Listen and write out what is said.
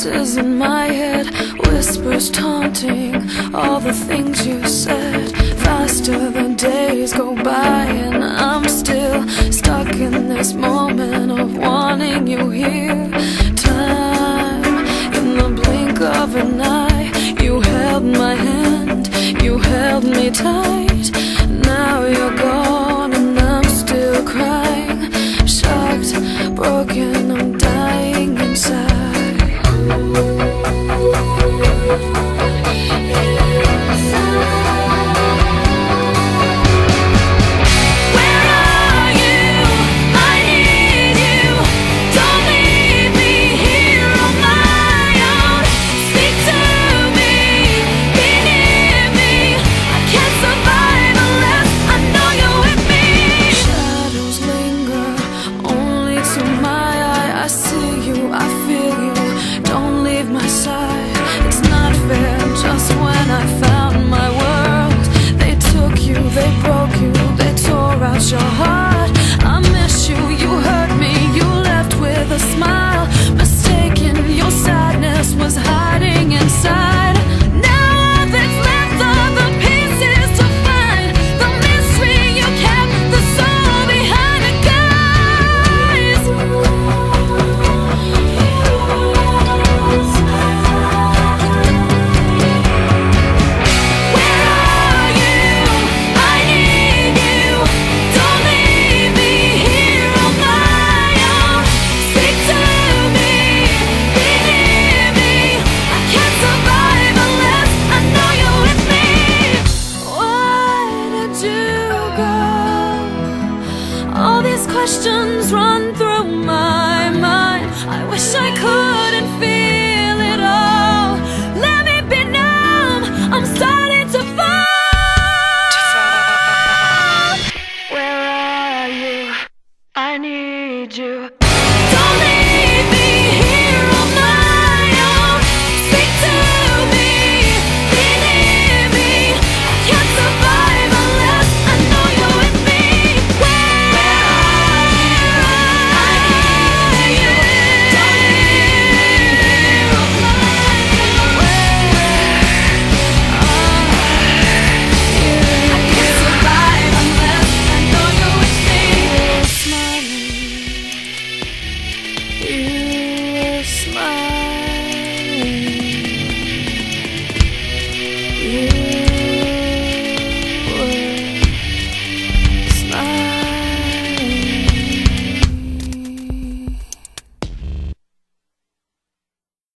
voices in my head, whispers taunting all the things you said. Faster the days go by and I'm still stuck in this moment of wanting you here. Time in the blink of an eye, you held my hand, you held me tight.